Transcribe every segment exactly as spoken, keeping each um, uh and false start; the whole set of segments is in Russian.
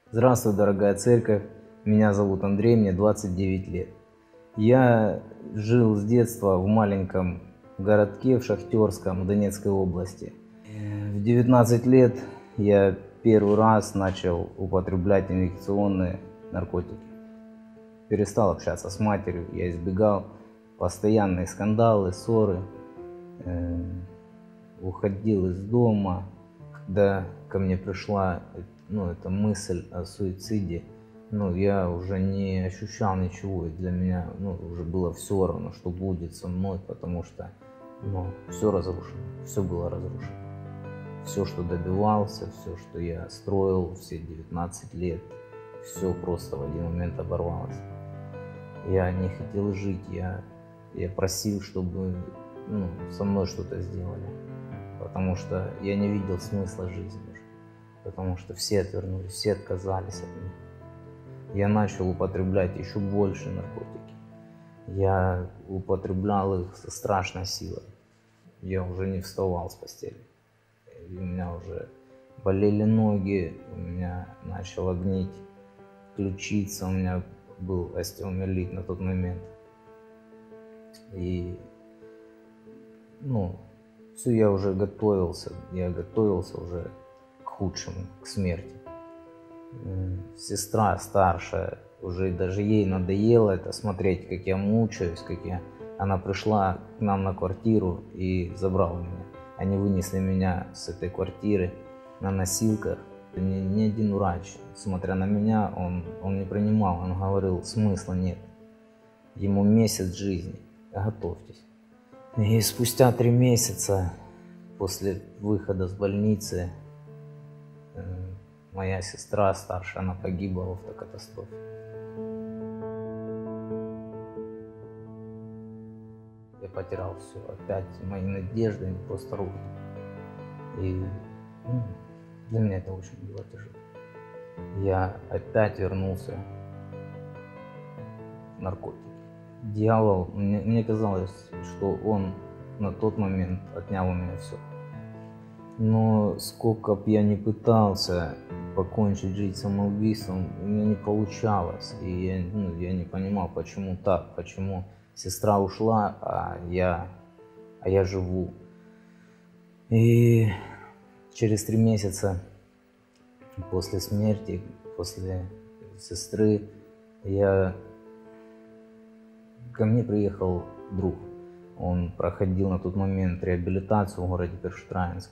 Здравствуй, дорогая церковь, меня зовут Андрей, мне двадцать девять лет. Я жил с детства в маленьком городке в Шахтерском, Донецкой области. В девятнадцать лет я первый раз начал употреблять инъекционные наркотики. Перестал общаться с матерью, я избегал постоянные скандалы, ссоры, э, уходил из дома. Когда ко мне пришла ну, эта мысль о суициде, ну, я уже не ощущал ничего, и для меня ну, уже было все равно, что будет со мной, потому что ну, все разрушено, все было разрушено. Все, что добивался, все, что я строил все девятнадцать лет, все просто в один момент оборвалось. Я не хотел жить, я, я просил, чтобы ну, со мной что-то сделали, потому что я не видел смысла жизни уже, потому что все отвернулись, все отказались от меня. Я начал употреблять еще больше наркотики. Я употреблял их со страшной силой. Я уже не вставал с постели. И у меня уже болели ноги, у меня начало гнить ключица, у меня был остеомиелит на тот момент. И, ну, все, я уже готовился, я готовился уже к худшему, к смерти. Сестра старшая, уже даже ей надоело это смотреть, как я мучаюсь, как я... Она пришла к нам на квартиру и забрала меня. Они вынесли меня с этой квартиры на носилках. Ни, ни один врач, смотря на меня, он, он не принимал, он говорил, смысла нет. Ему месяц жизни, готовьтесь. И спустя три месяца после выхода с больницы моя сестра старшая, она погибла в автокатастрофе. Я потерял все, опять мои надежды, они просто рухнули. И ну, для меня это очень было тяжело. Я опять вернулся в наркотики. Дьявол, мне, мне казалось, что он на тот момент отнял у меня все. Но сколько бы я ни пытался покончить жизнь самоубийством, у меня не получалось. И я, ну, я не понимал, почему так, почему сестра ушла, а я, а я живу. И через три месяца после смерти, после сестры, я... ко мне приехал друг. Он проходил на тот момент реабилитацию в городе Першотравенске.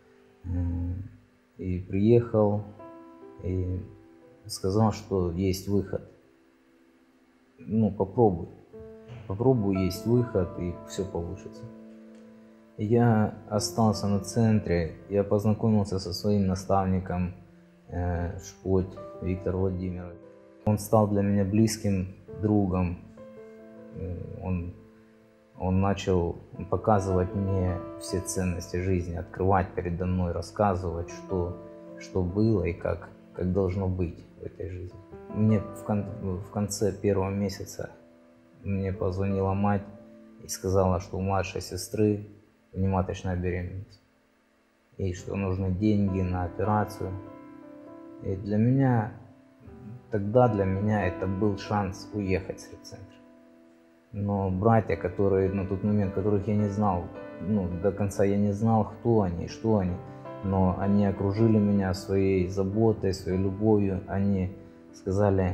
И приехал и сказал, что есть выход. Ну, попробуй. Попробуй, есть выход, и все получится. Я остался на центре, я познакомился со своим наставником э, Шпоть Виктор Владимирович. Он стал для меня близким другом. Он Он начал показывать мне все ценности жизни, открывать передо мной, рассказывать, что, что было и как, как должно быть в этой жизни. Мне в, кон, в конце первого месяца мне позвонила мать и сказала, что у младшей сестры внематочная беременность. И что нужны деньги на операцию. И для меня, тогда для меня это был шанс уехать с репцентра. Но братья, которые на тот момент, которых я не знал, ну, до конца я не знал, кто они и что они, но они окружили меня своей заботой, своей любовью. Они сказали,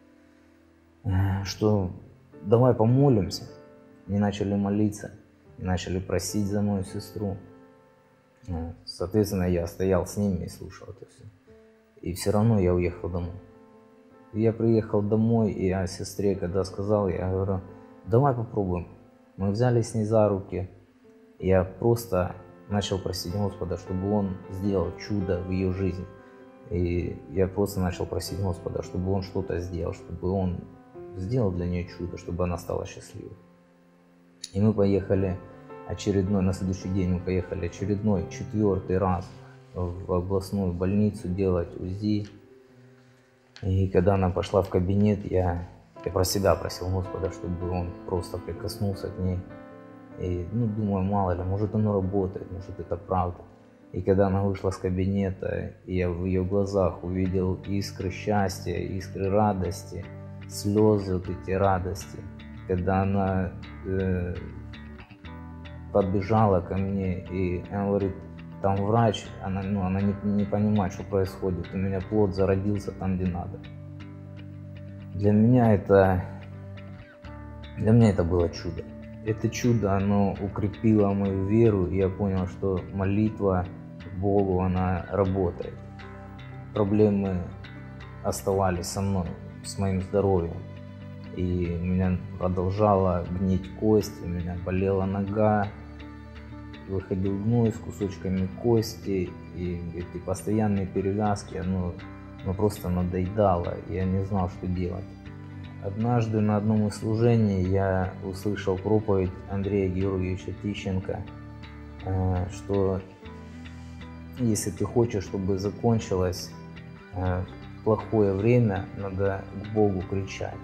что давай помолимся. Они начали молиться, начали просить за мою сестру. Соответственно, я стоял с ними и слушал это все. И все равно я уехал домой. И я приехал домой, и я сестре, когда сказал, я говорю, давай попробуем. Мы взяли с ней за руки. Я просто начал просить Господа, чтобы Он сделал чудо в ее жизни. И я просто начал просить Господа, чтобы Он что-то сделал, чтобы Он сделал для нее чудо, чтобы она стала счастливой. И мы поехали очередной, на следующий день мы поехали очередной, четвертый раз в областную больницу делать УЗИ. И когда она пошла в кабинет, я... Я про себя просил Господа, чтобы Он просто прикоснулся к ней. И, ну, думаю, мало ли, может оно работает, может это правда. И когда она вышла с кабинета, и я в ее глазах увидел искры счастья, искры радости, слезы вот эти радости. Когда она э, подбежала ко мне, и она говорит, там врач, она, ну, она не, не понимает, что происходит, у меня плод зародился там, где надо. Для меня это, для меня это было чудо. Это чудо, оно укрепило мою веру, и я понял, что молитва к Богу, она работает. Проблемы оставались со мной, с моим здоровьем. И у меня продолжала гнить кость, у меня болела нога, выходил гной с кусочками кости, и эти постоянные перевязки, оно, оно просто надоедало, и я не знал, что делать. Однажды на одном из служений я услышал проповедь Андрея Георгиевича Тищенко, что если ты хочешь, чтобы закончилось плохое время, надо к Богу кричать.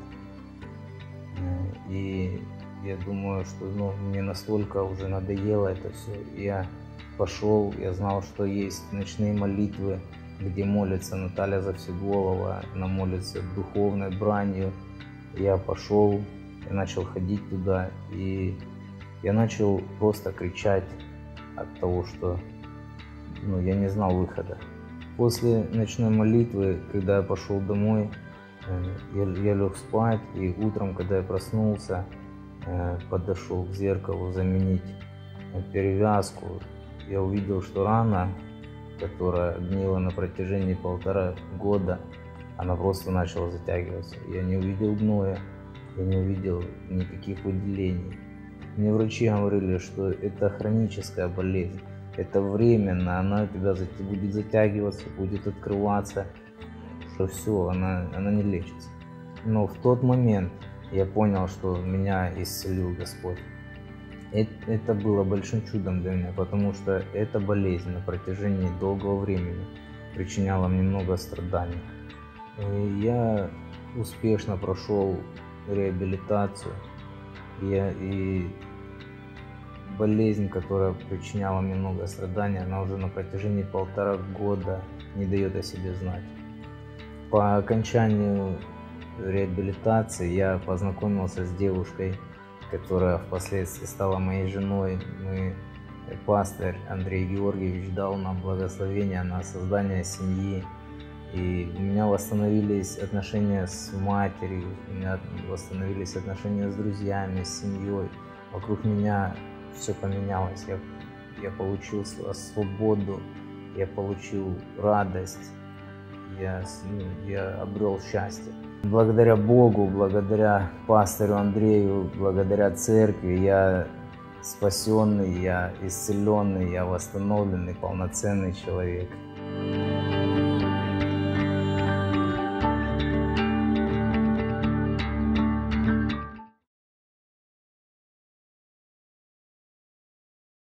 И я думаю, что ну, мне настолько уже надоело это все. Я пошел, я знал, что есть ночные молитвы, где молится Наталья Завсеголова, она молится духовной бранью. Я пошел, я начал ходить туда, и я начал просто кричать от того, что ну, я не знал выхода. После ночной молитвы, когда я пошел домой, я, я лег спать, и утром, когда я проснулся, подошел к зеркалу заменить перевязку, я увидел, что рана, которая гнила на протяжении полтора года, она просто начала затягиваться. Я не увидел гноя, я не увидел никаких выделений. Мне врачи говорили, что это хроническая болезнь, это временно, она у тебя будет затягиваться, будет открываться, что все, она, она не лечится. Но в тот момент я понял, что меня исцелил Господь. Это было большим чудом для меня, потому что эта болезнь на протяжении долгого времени причиняла мне много страданий. И я успешно прошел реабилитацию, я, и болезнь, которая причиняла мне много страданий, она уже на протяжении полтора года не дает о себе знать. По окончанию реабилитации я познакомился с девушкой, которая впоследствии стала моей женой. Мы, пастырь Андрей Георгиевич дал нам благословение на создание семьи. И у меня восстановились отношения с матерью, у меня восстановились отношения с друзьями, с семьей. Вокруг меня все поменялось. Я, я получил свободу, я получил радость, я, я обрел счастье. Благодаря Богу, благодаря пастору Андрею, благодаря церкви я спасенный, я исцеленный, я восстановленный, полноценный человек.